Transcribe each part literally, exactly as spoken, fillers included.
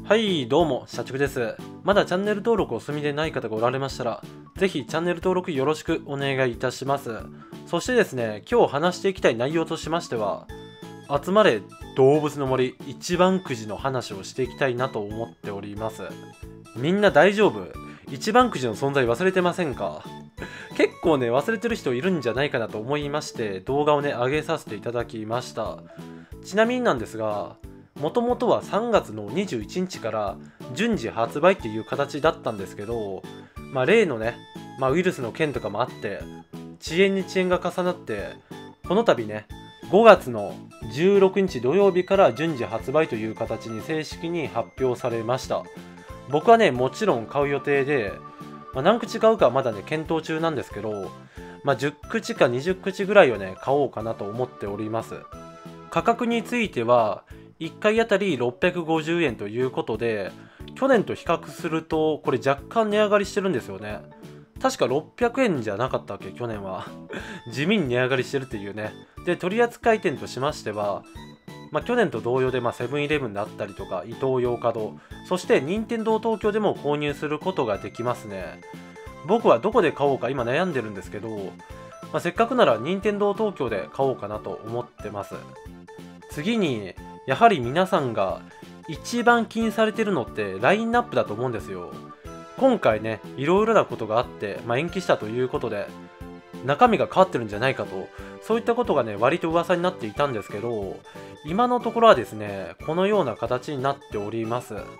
はい、どうも、社畜です。まだチャンネル登録をお済みでない方がおられましたら、ぜひチャンネル登録よろしくお願いいたします。そしてですね、今日話していきたい内容としましては、集まれ動物の森一番くじの話をしていきたいなと思っております。みんな大丈夫？一番くじの存在忘れてませんか？結構ね、忘れてる人いるんじゃないかなと思いまして、動画をね、上げさせていただきました。ちなみになんですが、もともとはさんがつのにじゅういちにちから順次発売っていう形だったんですけど、まあ、例のね、まあ、ウイルスの件とかもあって遅延に遅延が重なって、この度ねごがつのじゅうろくにち土曜日から順次発売という形に正式に発表されました。僕はねもちろん買う予定で、まあ、何口買うかはまだね検討中なんですけど、まあ、じゅっくちかにじゅっくちぐらいをね買おうかなと思っております。価格についてはいっかいあたりろっぴゃくごじゅうえんということで、去年と比較するとこれ若干値上がりしてるんですよね。確かろっぴゃくえんじゃなかったっけ、去年は。地味に値上がりしてるっていうね。で、取扱店としましては、まあ、去年と同様でセブンイレブンであったりとか、イトーヨーカドー、そして任天堂東京でも購入することができますね。僕はどこで買おうか今悩んでるんですけど、まあ、せっかくなら任天堂東京で買おうかなと思ってます。次に、やはり皆さんが一番気にされてるのってラインナップだと思うんですよ。今回ね、いろいろなことがあって、まあ、延期したということで、中身が変わってるんじゃないかと、そういったことがね、割と噂になっていたんですけど、今のところはですね、このような形になっております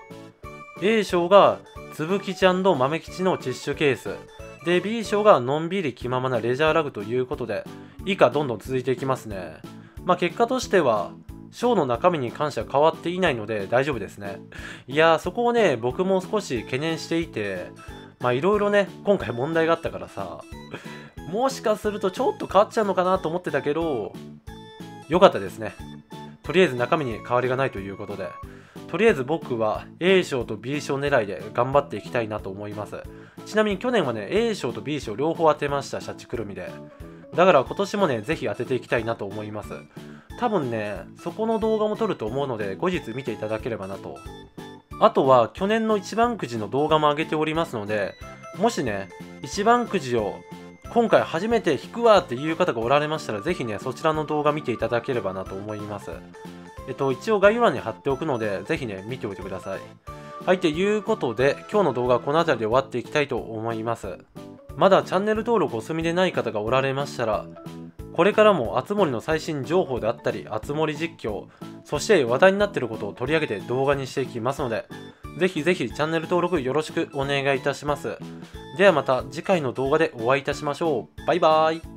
。A 賞がつぶきち豆吉のティッシュケース。で、B 賞がのんびり気ままなレジャーラグということで、以下どんどん続いていきますね。まあ結果としては、賞の中身に関しては変わっていないので大丈夫ですね。いやー、そこをね、僕も少し懸念していて、まあいろいろね、今回問題があったからさ、もしかするとちょっと変わっちゃうのかなと思ってたけど、よかったですね。とりあえず中身に変わりがないということで、とりあえず僕は A 賞と B 賞狙いで頑張っていきたいなと思います。ちなみに去年はね、A 賞と B 賞両方当てました、シャチくるみで。だから今年もね、ぜひ当てていきたいなと思います。多分ね、そこの動画も撮ると思うので、後日見ていただければなと。あとは、去年の一番くじの動画も上げておりますので、もしね、一番くじを今回初めて引くわっていう方がおられましたら、ぜひね、そちらの動画見ていただければなと思います。えっと、一応概要欄に貼っておくので、ぜひね、見ておいてください。はい、ということで、今日の動画はこの辺りで終わっていきたいと思います。まだチャンネル登録お済みでない方がおられましたら、これからもあつ森の最新情報であったり、あつ森実況、そして話題になっていることを取り上げて動画にしていきますので、ぜひぜひチャンネル登録よろしくお願いいたします。ではまた次回の動画でお会いいたしましょう。バイバーイ。